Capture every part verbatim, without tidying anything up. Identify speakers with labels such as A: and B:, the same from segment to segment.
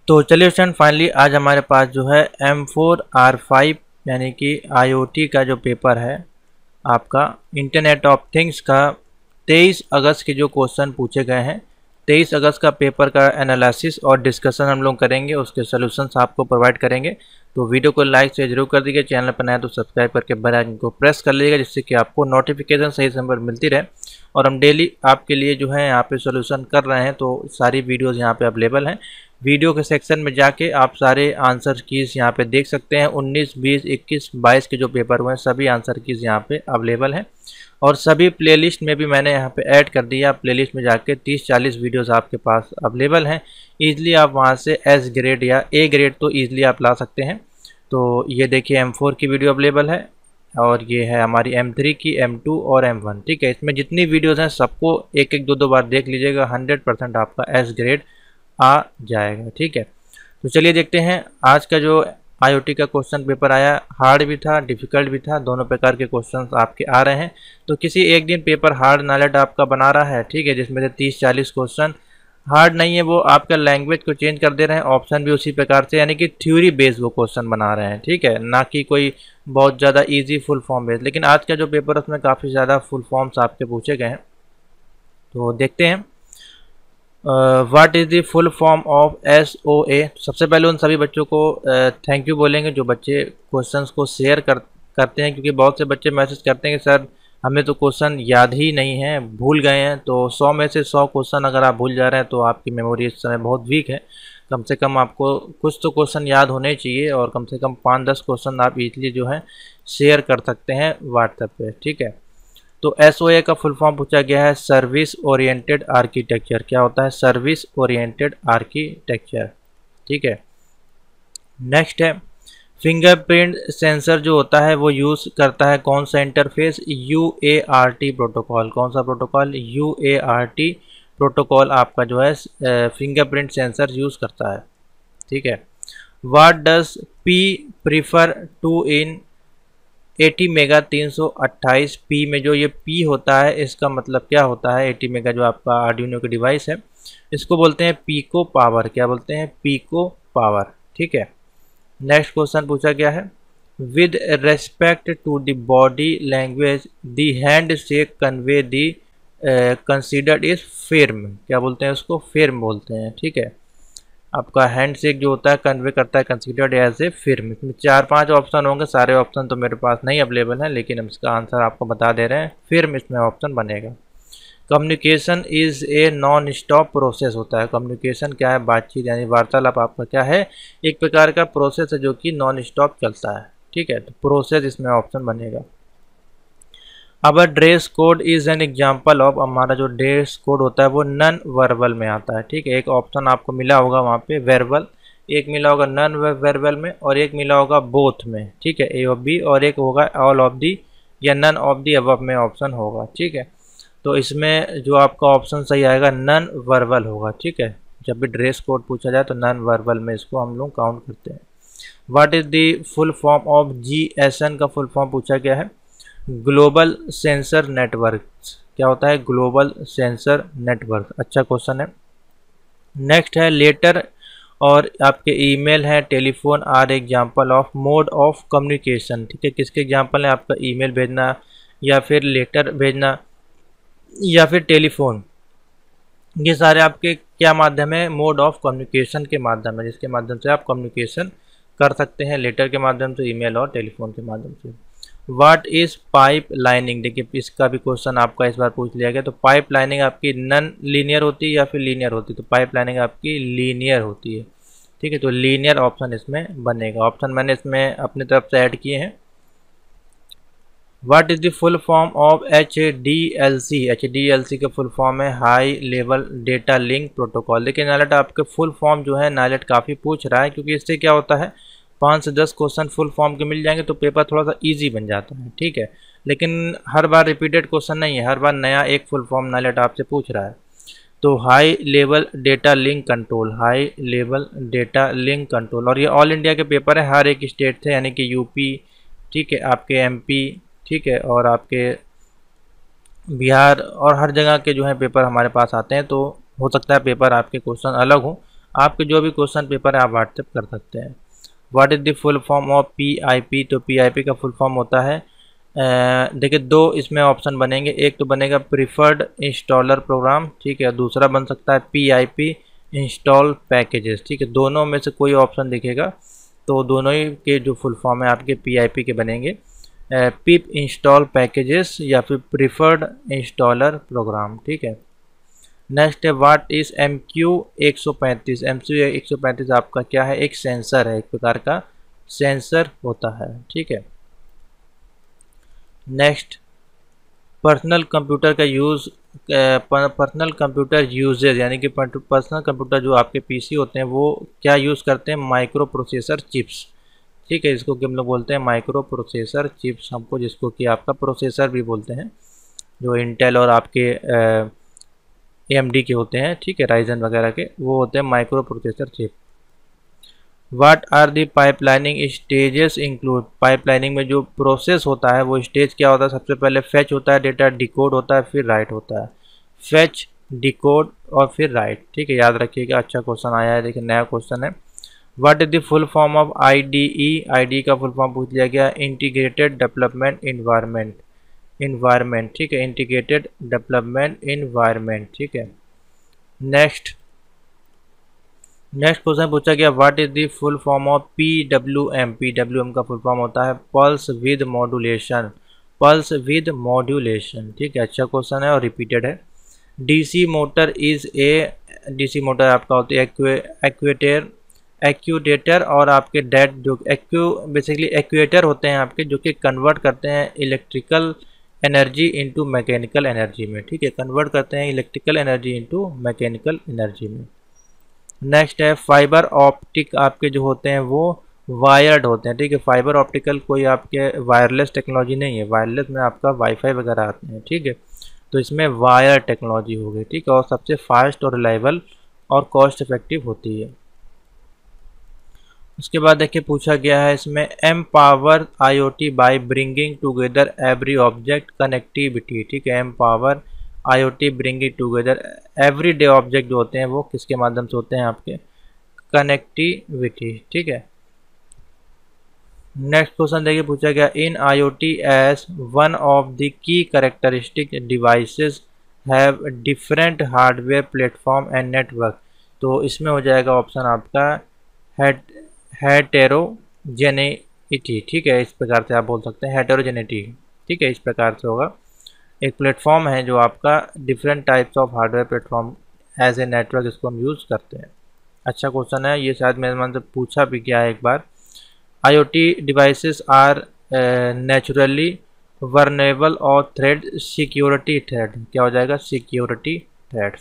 A: तो चलिए student, finally आज हमारे पास जो है एम फोर आर फाइव यानी कि आईओटी का जो पेपर है आपका इंटरनेट ऑफ थिंग्स का तेईस अगस्त के जो क्वेश्चन पूछे गए हैं, तेईस अगस्त का पेपर का एनालिसिस और डिस्कशन हम लोग करेंगे, उसके सॉल्यूशंस आपको प्रोवाइड करेंगे। तो वीडियो को लाइक से जरूर कर दीजिए, चैनल पर नया तो सब्सक्राइब करके बेल आइकन को प्रेस कर लीजिएगा, जिससे कि आपको नोटिफिकेशन सही समय पर मिलती रहे। और हम डेली आपके लिए जो है यहाँ पे सॉल्यूशन कर रहे हैं, तो सारी वीडियोज़ यहाँ पे अवेलेबल हैं। वीडियो के सेक्शन में जाके आप सारे आंसर कीज़ यहाँ पे देख सकते हैं। उन्नीस, बीस, इक्कीस, बाईस के जो पेपर हुए हैं सभी आंसर कीज़ यहाँ पे अवेलेबल हैं। और सभी प्लेलिस्ट में भी मैंने यहाँ पे ऐड कर दिया। प्लेलिस्ट में जाके तीस चालीस वीडियोस आपके पास अवेलेबल हैं। ईज़िली आप वहाँ से एस ग्रेड या ए ग्रेड तो ईज़िली आप ला सकते हैं। तो ये देखिए एम फोर की वीडियो अवेलेबल है, और ये है हमारी एम थ्री की, एम टू और एम वन। ठीक है, इसमें जितनी वीडियोज़ हैं सबको एक एक दो दो बार देख लीजिएगा, हंड्रेड परसेंट आपका एस ग्रेड आ जाएगा। ठीक है, तो चलिए देखते हैं आज का जो आईओटी का क्वेश्चन पेपर आया। हार्ड भी था, डिफ़िकल्ट भी था, दोनों प्रकार के क्वेश्चंस आपके आ रहे हैं। तो किसी एक दिन पेपर हार्ड नालेट आपका बना रहा है, ठीक है, जिसमें से तीस चालीस क्वेश्चन हार्ड नहीं है, वो आपका लैंग्वेज को चेंज कर दे रहे हैं, ऑप्शन भी उसी प्रकार से, यानी कि थ्योरी बेस्ड वो क्वेश्चन बना रहे हैं। ठीक है, ना कि कोई बहुत ज़्यादा ईजी फुल फॉर्म बेस्ड। लेकिन आज का जो पेपर है उसमें काफ़ी ज़्यादा फुल फॉर्म्स आपके पूछे गए हैं। तो देखते हैं what is the full form of S O A. सबसे पहले उन सभी बच्चों को थैंक uh, यू बोलेंगे जो बच्चे क्वेश्चंस को शेयर कर करते हैं, क्योंकि बहुत से बच्चे मैसेज करते हैं कि सर हमें तो क्वेश्चन याद ही नहीं है, भूल गए हैं। तो सौ में से सौ क्वेश्चन अगर आप भूल जा रहे हैं तो आपकी मेमोरी इस समय बहुत वीक है। कम से कम आपको कुछ तो क्वेश्चन याद होने चाहिए, और कम से कम पाँच दस क्वेश्चन आप इजीली जो है शेयर कर सकते हैं व्हाट्सएप पे। ठीक है, तो एस ओ ए का फुल फॉर्म पूछा गया है सर्विस ओरिएंटेड आर्किटेक्चर। क्या होता है सर्विस ओरिएंटेड आर्किटेक्चर। ठीक है, नेक्स्ट है फिंगरप्रिंट सेंसर जो होता है वो यूज़ करता है कौन सा interface, U A R T protocol. कौन सा protocol, U A R T protocol आपका जो है फिंगरप्रिंट सेंसर यूज़ करता है। ठीक है, what does P prefer to in AT mega तीन सौ अट्ठाईस पी में जो ये पी होता है इसका मतलब क्या होता है। एटी मेगा जो आपका आर्डिनो का डिवाइस है इसको बोलते हैं पिको पावर। क्या बोलते हैं, पिको पावर। ठीक है, नेक्स्ट क्वेश्चन पूछा गया है with respect to the body language the hand shake convey the considered is firm. क्या बोलते हैं उसको, फिर्म बोलते हैं। ठीक है, आपका हैंड शेक जो होता है कन्वे करता है कंसीडर्ड एज ए फिर्म। इसमें चार पांच ऑप्शन होंगे, सारे ऑप्शन तो मेरे पास नहीं अवेलेबल हैं, लेकिन हम इसका आंसर आपको बता दे रहे हैं, फिर्म इसमें ऑप्शन बनेगा। Communication is a non stop process होता है। कम्युनिकेशन क्या है, बातचीत यानी वार्तालाप आपका क्या है, एक प्रकार का प्रोसेस है जो कि नॉन स्टॉप चलता है। ठीक है, तो प्रोसेस इसमें ऑप्शन बनेगा। अब dress code is an example of, हमारा जो ड्रेस कोड होता है वो नॉन वर्बल में आता है। ठीक है, एक ऑप्शन आपको मिला होगा वहाँ पे वर्बल, एक मिला होगा नॉन वर्बल में, और एक मिला होगा बोथ में। ठीक है, ए ऑफ बी, और एक होगा ऑल ऑफ दी या नन ऑफ दी अबव में ऑप्शन होगा। ठीक है, तो इसमें जो आपका ऑप्शन सही आएगा नॉन वर्बल होगा। ठीक है, जब भी ड्रेस कोड पूछा जाए तो नॉन वर्बल में इसको हम लोग काउंट करते हैं। What is the full form of G S N का फुल फॉर्म पूछा गया है ग्लोबल सेंसर नेटवर्क। क्या होता है, ग्लोबल सेंसर नेटवर्क। अच्छा क्वेश्चन है। नेक्स्ट है लेटर और आपके ईमेल है telephone are example of mode of communication. ठीक है, किसके एग्जांपल है, आपका ईमेल भेजना या फिर लेटर भेजना या फिर टेलीफोन, ये सारे आपके क्या माध्यम है, मोड ऑफ कम्युनिकेशन के माध्यम है, जिसके माध्यम से आप कम्युनिकेशन कर सकते हैं, लेटर के माध्यम से, ईमेल और टेलीफोन के माध्यम से। What is pipe lining. देखिए इसका भी क्वेश्चन आपका इस बार पूछ लिया गया। तो पाइप लाइनिंग आपकी नॉन लीनियर होती है या फिर लीनियर होती है, तो पाइप लाइनिंग आपकी लीनियर होती है। ठीक है, तो लीनियर ऑप्शन इसमें बनेगा। ऑप्शन मैंने इसमें अपनी तरफ से ऐड किए हैं। What is the full form of H D L C. H D L C का फुल फॉर्म है high level data link protocol. लेकिन नाइलेट आपके फुल फॉर्म जो है नाइलेट काफ़ी पूछ रहा है, क्योंकि इससे क्या होता है पाँच से दस क्वेश्चन फुल फॉर्म के मिल जाएंगे तो पेपर थोड़ा सा इजी बन जाता है। ठीक है, लेकिन हर बार रिपीटेड क्वेश्चन नहीं है, हर बार नया एक फुल फॉर्म नाइलेट आपसे पूछ रहा है। तो high level data link control, high level data link control, और ये ऑल इंडिया के पेपर है, हर एक स्टेट से, यानी कि यूपी, ठीक है, आपके एमपी, ठीक है, और आपके बिहार और हर जगह के जो है पेपर हमारे पास आते हैं। तो हो सकता है पेपर आपके क्वेश्चन अलग हो, आपके जो भी क्वेश्चन पेपर है आप व्हाट्सएप कर सकते हैं। What is the full form of P I P? तो पी आई पी का फुल फॉर्म होता है, देखिए दो इसमें ऑप्शन बनेंगे, एक तो बनेगा प्रीफर्ड इंस्टॉलर प्रोग्राम, ठीक है, दूसरा बन सकता है P I P install packages, ठीक है, दोनों में से कोई ऑप्शन दिखेगा तो दोनों ही के जो फुल फॉर्म है आपके पी आई पी के बनेंगे, पिप इंस्टॉल पैकेजेस या फिर प्रीफर्ड इंस्टॉलर प्रोग्राम, ठीक है। नेक्स्ट है व्हाट इज एम क्यू एक सौ पैंतीस? एम क्यू एक सौ पैंतीस आपका क्या है? एक सेंसर है, एक प्रकार का सेंसर होता है, ठीक है। नेक्स्ट, पर्सनल कंप्यूटर का यूज़, पर्सनल कंप्यूटर यूजेज यानी कि पर्सनल कंप्यूटर जो आपके पीसी होते हैं वो क्या यूज़ करते हैं? माइक्रो प्रोसेसर चिप्स, ठीक है, इसको कि हम लोग बोलते हैं माइक्रो प्रोसेसर चिप्स, हमको जिसको कि आपका प्रोसेसर भी बोलते हैं, जो इंटेल और आपके ए एम डी के होते हैं, ठीक है, राइजन वगैरह के, वो होते हैं micro processor chip. What are the pipelining stages include? Pipelining में जो प्रोसेस होता है वो स्टेज क्या होता है? सबसे पहले फेच होता है, डेटा डिकोड होता है, फिर राइट होता है। फेच, डिकोड और फिर राइट, ठीक है, याद रखिएगा, अच्छा क्वेश्चन आया है, देखिए नया क्वेश्चन है। What is the full form of I D E? I D का फुल फॉर्म पूछ लिया गया, इंटीग्रेटेड डेवलपमेंट इन्वायरमेंट, इन्वायरमेंट, ठीक है, इंटीग्रेटेड डेवलपमेंट इन्वायरमेंट, ठीक है। नेक्स्ट नेक्स्ट क्वेश्चन पूछा गया what is the full form of P W M? P W M का फुल फॉर्म होता है pulse width modulation, pulse width modulation, ठीक है, अच्छा क्वेश्चन है और रिपीटेड है। DC motor is a, DC motor आपका होती है एक्वेटर, एक्यूडेटर और आपके डेट जो एक्यू बेसिकली एक्वेटर होते हैं आपके, जो कि कन्वर्ट करते हैं electrical energy into mechanical energy में, ठीक है, कन्वर्ट करते हैं electrical energy into mechanical energy में। नेक्स्ट है फाइबर ऑप्टिक आपके जो होते हैं वो वायर्ड होते हैं, ठीक है, फाइबर ऑप्टिकल कोई आपके वायरलेस टेक्नोलॉजी नहीं है, वायरलेस में आपका वाईफाई वगैरह आते हैं, ठीक है, तो इसमें वायर टेक्नोलॉजी होगी, ठीक है, और सबसे फास्ट और रिलायबल और कॉस्ट इफेक्टिव होती है। उसके बाद देखिए पूछा गया है इसमें empower IoT by bringing together every object connectivity, ठीक है, empower IoT bringing together every day object जो होते हैं वो किसके माध्यम से होते हैं? आपके कनेक्टिविटी, ठीक है। नेक्स्ट क्वेश्चन देखिए पूछा गया in IoT as one of the key characteristic devices have different hardware platform and network, तो इसमें हो जाएगा ऑप्शन आपका हेटेरोजेनेइटी, ठीक है, इस प्रकार से आप बोल सकते हैं हेटेरोजेनेटी, ठीक है, इस प्रकार से होगा। एक प्लेटफॉर्म है जो आपका different types of hardware platform as a network, इसको हम यूज़ करते हैं। अच्छा क्वेश्चन है ये, शायद मेरे मन से पूछा भी गया है एक बार। IoT devices are naturally vulnerable और थ्रेड सिक्योरिटी थ्रेड, क्या हो जाएगा? Security threats.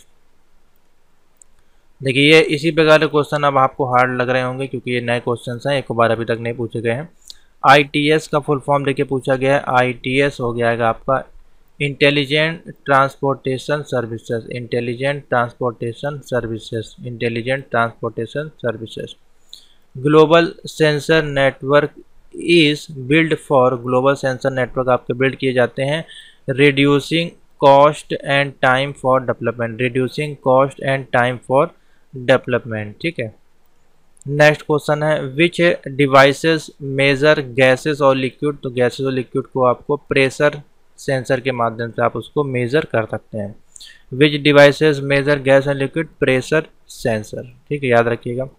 A: देखिए ये इसी प्रकार के क्वेश्चन अब आपको हार्ड लग रहे होंगे क्योंकि ये नए क्वेश्चन हैं, एक बार अभी तक नहीं पूछे गए हैं। आई टी एस का फुल फॉर्म देखिए पूछा गया है, आई टी एस हो गया है आपका intelligent transportation services, intelligent transportation services, intelligent transportation services. Global sensor network is build for, global sensor network आपके बिल्ड किए जाते हैं reducing cost and time for development, reducing cost and time for development, ठीक है। Next question है which devices measure gases और liquid, तो gases और लिक्विड को आपको प्रेशर सेंसर के माध्यम से आप उसको मेजर कर सकते हैं। Which devices measure gas and liquid? Pressure sensor, ठीक है, याद रखिएगा।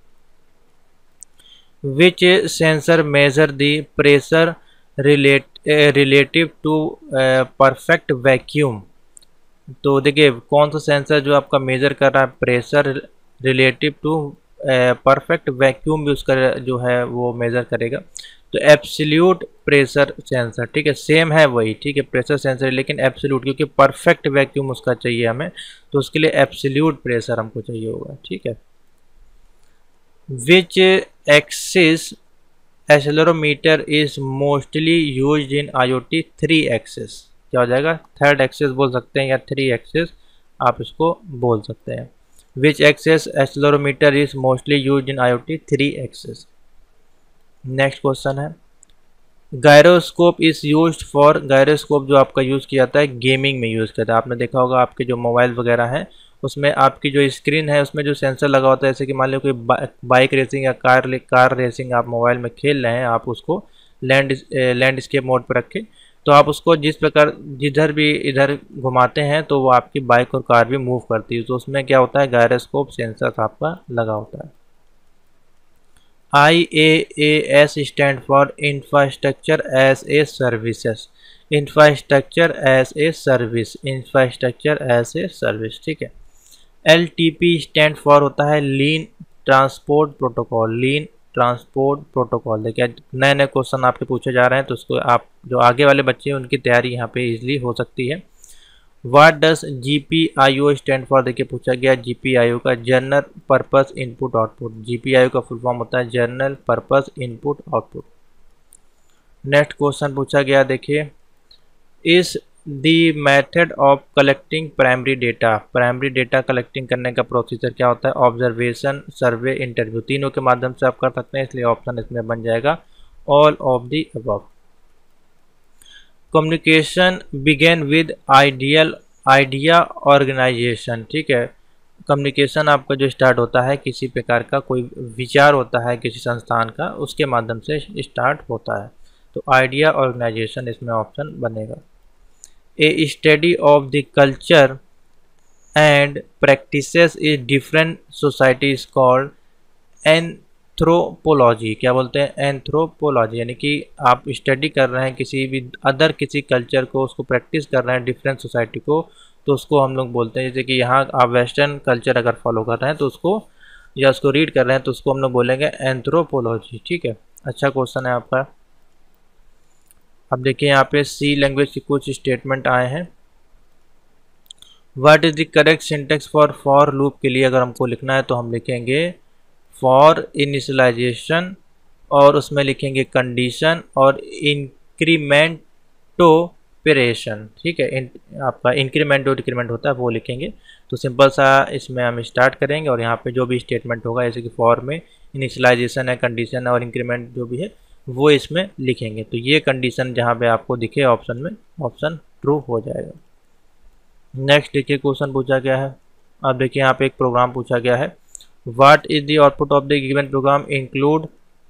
A: Which sensor measure the pressure relate relative to perfect vacuum, तो देखिए कौन सा सेंसर जो आपका मेजर कर रहा है pressure relative to perfect vacuum भी उसका जो है वो मेजर करेगा, तो एब्सोल्यूट प्रेशर सेंसर, ठीक है, सेम है वही, ठीक है, प्रेशर सेंसर लेकिन एब्सोल्यूट, क्योंकि परफेक्ट वैक्यूम उसका चाहिए हमें, तो उसके लिए एब्सोल्यूट प्रेशर हमको चाहिए होगा, ठीक है। Which axis accelerometer is mostly used in IoT? Three axis, क्या हो जाएगा? थर्ड एक्सिस बोल सकते हैं या थ्री एक्सिस आप इसको बोल सकते हैं। Which axis accelerometer is mostly used in IoT? Three axis. Next question है gyroscope is used for, gyroscope जो आपका यूज़ किया जाता है गेमिंग में यूज़ करता है, आपने देखा होगा आपके जो मोबाइल वगैरह हैं उसमें आपकी जो स्क्रीन है उसमें जो सेंसर लगा होता है, जैसे कि मान लो कोई बा, बाइक रेसिंग या कार कार रेसिंग आप मोबाइल में खेल रहे हैं, आप उसको लैंड लैंडस्केप मोड पर रखें तो आप उसको जिस प्रकार जिधर भी इधर घुमाते हैं तो वो आपकी बाइक और कार भी मूव करती है। तो उसमें क्या होता है, गायरोस्कोप सेंसर आपका लगा होता है। I A A S stand for infrastructure as a services, infrastructure as a service, infrastructure as a service, ठीक है। L T P stand for होता है lean transport protocol, lean transport protocol. देखिए नए नए क्वेश्चन आपके पूछे जा रहे हैं तो उसको आप जो आगे वाले बच्चे हैं उनकी तैयारी यहाँ पे इजीली हो सकती है। What does G P I O stand for, देखिए पूछा गया जी पी आई ओ का general purpose input output, G P I O का फुल फॉर्म होता है general purpose input output. Next question पूछा गया, देखिए is the method of collecting primary data, primary data collecting करने का प्रोसीजर क्या होता है, ऑब्जर्वेशन, सर्वे, इंटरव्यू, तीनों के माध्यम से आप कर सकते हैं, इसलिए ऑप्शन इसमें बन जाएगा all of the above. Communication begin with ideal idea organization, ठीक है। कम्युनिकेशन आपका जो स्टार्ट होता है किसी प्रकार का कोई विचार होता है किसी संस्थान का, उसके माध्यम से स्टार्ट होता है, तो आइडिया ऑर्गेनाइजेशन इसमें ऑप्शन बनेगा। A study of the culture and practices is different society is called anthropology, क्या बोलते हैं, एंथ्रोपोलॉजी, यानी कि आप स्टडी कर रहे हैं किसी भी अदर किसी कल्चर को, उसको प्रैक्टिस कर रहे हैं डिफरेंट सोसाइटी को, तो उसको हम लोग बोलते हैं, जैसे कि यहाँ आप वेस्टर्न कल्चर अगर फॉलो कर रहे हैं तो उसको या उसको रीड कर रहे हैं तो उसको हम लोग बोलेंगे एंथ्रोपोलॉजी, ठीक है। अच्छा क्वेश्चन है आपका। अब देखिए यहाँ पे सी लैंग्वेज के कुछ स्टेटमेंट आए हैं। What is the correct syntax for for loop के लिए अगर हमको लिखना है तो हम लिखेंगे फॉर इनिशियलाइजेशन और उसमें लिखेंगे कंडीशन और इंक्रीमेंटोपरेशन, ठीक है। इन, आपका इंक्रीमेंट और डिक्रीमेंट होता है वो लिखेंगे। तो सिंपल सा इसमें हम स्टार्ट करेंगे और यहाँ पे जो भी स्टेटमेंट होगा जैसे कि फॉर में इनिशियलाइजेशन है, कंडीशन है और इंक्रीमेंट जो भी है वो इसमें लिखेंगे। तो ये कंडीशन जहाँ पे आपको दिखे ऑप्शन में, ऑप्शन ट्रू हो जाएगा। नेक्स्ट देखिए क्वेश्चन पूछा गया है। अब देखिए यहाँ पे एक प्रोग्राम पूछा गया है। What is the output of the given program include,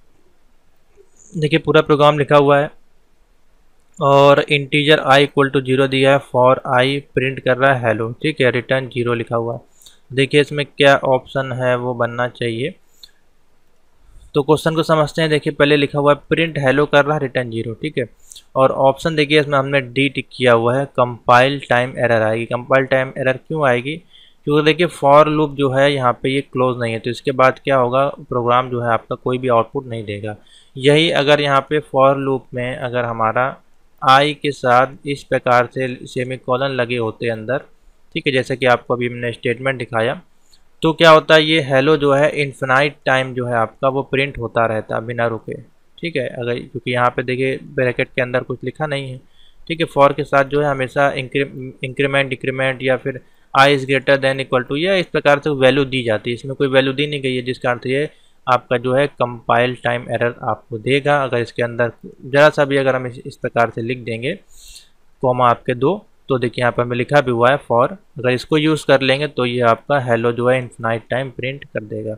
A: देखिए पूरा प्रोग्राम लिखा हुआ है और integer I equal to zero दिया है, फॉर आई प्रिंट कर रहा है हेलो, ठीक है, रिटर्न जीरो लिखा हुआ है। देखिए इसमें क्या ऑप्शन है वो बनना चाहिए, तो क्वेश्चन को समझते हैं। देखिए पहले लिखा हुआ है प्रिंट हेलो कर रहा है रिटर्न जीरो, ठीक है। और ऑप्शन देखिए इसमें हमने डी टिक किया हुआ है, कंपाइल टाइम एरर आएगी। कंपाइल टाइम एरर क्यों आएगी, क्योंकि देखिए फॉर लूप जो है यहाँ पे ये क्लोज नहीं है, तो इसके बाद क्या होगा, प्रोग्राम जो है आपका कोई भी आउटपुट नहीं देगा। यही अगर यहाँ पे फॉर लूप में अगर हमारा आई के साथ इस प्रकार से सेमी कॉलन लगे होते अंदर, ठीक है, जैसे कि आपको अभी हमने स्टेटमेंट दिखाया, तो क्या होता है ये हेलो जो है इन्फिनाइट टाइम जो है आपका वो प्रिंट होता रहता है बिना रुके, ठीक है। अगर क्योंकि यहाँ पे देखिए ब्रैकेट के अंदर कुछ लिखा नहीं है, ठीक है। फॉर के साथ जो है हमेशा इंक्रीमेंट डिक्रीमेंट या फिर I is greater than equal to या इस प्रकार से वैल्यू दी जाती है, इसमें कोई वैल्यू दी नहीं गई है, जिसका अर्थ ये आपका जो है कंपाइल टाइम एरर आपको देगा। अगर इसके अंदर ज़रा सा भी अगर हम इस, इस प्रकार से लिख देंगे कॉमा आपके दो, तो देखिए यहाँ पर हमें लिखा भी हुआ है फॉर, अगर इसको यूज़ कर लेंगे तो ये आपका हेलो जो है इन्फिनाइट टाइम प्रिंट कर देगा।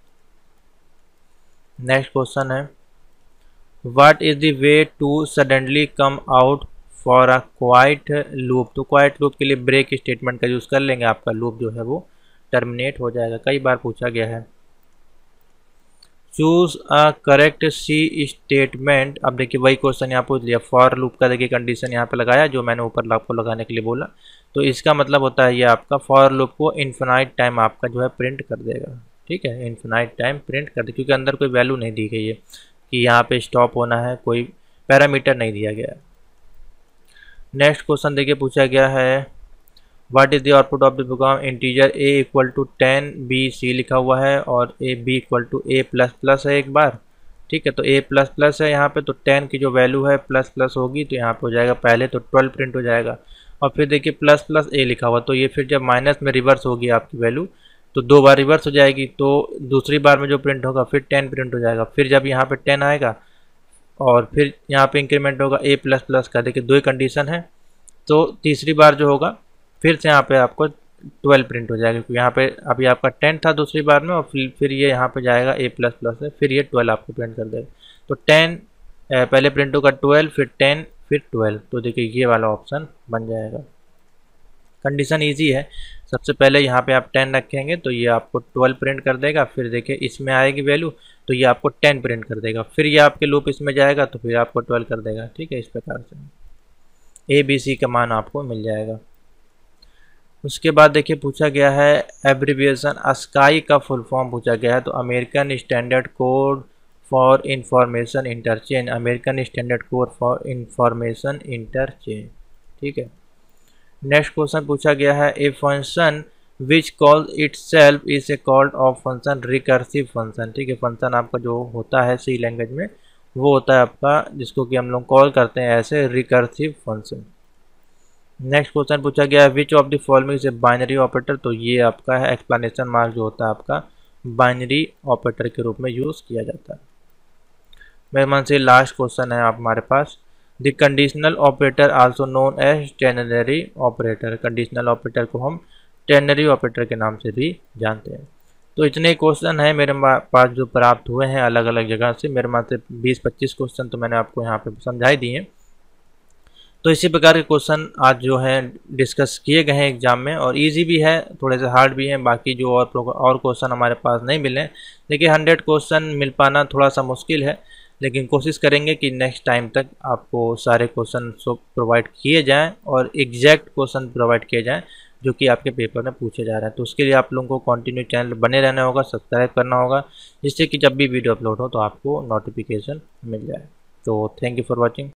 A: नेक्स्ट क्वेश्चन है what is the way to suddenly come out for a quite loop, तो क्वाइट लूप के लिए ब्रेक स्टेटमेंट का यूज़ कर लेंगे, आपका लूप जो है वो टर्मिनेट हो जाएगा। कई बार पूछा गया है। Choose a correct C statement, अब देखिए वही क्वेश्चन यहाँ पूछ लिया, फॉर लूप का देखिए कंडीशन यहाँ पे लगाया जो मैंने ऊपर आपको लगाने के लिए बोला, तो इसका मतलब होता है ये आपका फॉर लूप को इन्फिनाइट टाइम आपका जो है प्रिंट कर देगा, ठीक है, इन्फिनाइट टाइम प्रिंट कर दे, क्योंकि अंदर कोई वैल्यू नहीं दी गई है कि यहाँ पे स्टॉप होना है, कोई पैरामीटर नहीं दिया गया है। नेक्स्ट क्वेश्चन देखिए पूछा गया है what is the output of the program integer A equal to ten B C लिखा हुआ है और A B equal to A plus plus है एक बार, ठीक है। तो ए प्लस प्लस है यहाँ पे, तो टेन की जो वैल्यू है प्लस प्लस होगी तो यहाँ पे हो जाएगा, पहले तो ट्वेल्व प्रिंट हो जाएगा और फिर देखिए प्लस प्लस ए लिखा हुआ, तो ये फिर जब माइनस में रिवर्स होगी आपकी वैल्यू तो दो बार रिवर्स हो जाएगी, तो दूसरी बार में जो प्रिंट होगा फिर टेन प्रिंट हो जाएगा। फिर जब यहाँ पे टेन आएगा और फिर यहाँ पे इंक्रीमेंट होगा ए प्लस प्लस का, देखिए दो ही कंडीशन है, तो तीसरी बार जो होगा फिर से यहाँ पे आपको ट्वेल्व प्रिंट हो जाएगा, क्योंकि यहाँ पे अभी आपका टेन था दूसरी बार में, और फिर फिर ये यहाँ पे जाएगा ए प्लस प्लस है, फिर ये ट्वेल्व आपको प्रिंट कर देगा। तो टेन पहले प्रिंट होगा ट्वेल्व, फिर टेन, फिर ट्वेल्व। तो देखिए ये वाला ऑप्शन बन जाएगा। कंडीशन इजी है। सबसे पहले यहाँ पे आप टेन रखेंगे तो ये आपको ट्वेल्व प्रिंट कर देगा, फिर देखिए इसमें आएगी वैल्यू तो ये आपको टेन प्रिंट कर देगा, फिर ये आपके लूप इसमें जाएगा तो फिर आपको ट्वेल्व कर देगा। ठीक है, इस प्रकार से ए बी सी का मान आपको मिल जाएगा। उसके बाद देखिए पूछा गया है एब्रीविएशन अस्काई का फुल फॉर्म पूछा गया है, तो American standard code for information interchange, American standard code for information interchange. ठीक है। नेक्स्ट क्वेश्चन पूछा गया है a function which call itself is a called of function recursive function. ठीक है, फंक्शन आपका जो होता है सी लैंग्वेज में वो होता है आपका जिसको कि हम लोग कॉल करते हैं ऐसे रिकर्सिव फंक्शन। नेक्स्ट क्वेश्चन पूछा गया है विच ऑफ द फॉलोइंग से बाइनरी ऑपरेटर, तो ये आपका है एक्सप्लेनेशन मार्क जो होता है आपका बाइनरी ऑपरेटर के रूप में यूज़ किया जाता है। मेरे मन से लास्ट क्वेश्चन है आप हमारे पास the conditional operator also known as ternary operator, conditional operator को हम टेनरी ऑपरेटर के नाम से भी जानते हैं। तो इतने क्वेश्चन हैं मेरे पास जो प्राप्त हुए हैं अलग अलग जगह से, मेरे मान से बीस पच्चीस क्वेश्चन तो मैंने आपको यहाँ पे समझाई दिए। तो इसी प्रकार के क्वेश्चन आज जो है डिस्कस किए गए हैं एग्जाम में, और इजी भी है थोड़े से हार्ड भी हैं। बाकी जो और और क्वेश्चन हमारे पास नहीं मिले, देखिए हंड्रेड क्वेश्चन मिल पाना थोड़ा सा मुश्किल है, लेकिन कोशिश करेंगे कि नेक्स्ट टाइम तक आपको सारे क्वेश्चन प्रोवाइड किए जाएं और एग्जैक्ट क्वेश्चन प्रोवाइड किए जाएं जो कि आपके पेपर में पूछे जा रहे हैं। तो उसके लिए आप लोगों को कंटिन्यू चैनल बने रहना होगा, सब्सक्राइब करना होगा, जिससे कि जब भी वीडियो अपलोड हो तो आपको नोटिफिकेशन मिल जाए। तो थैंक यू फॉर वॉचिंग।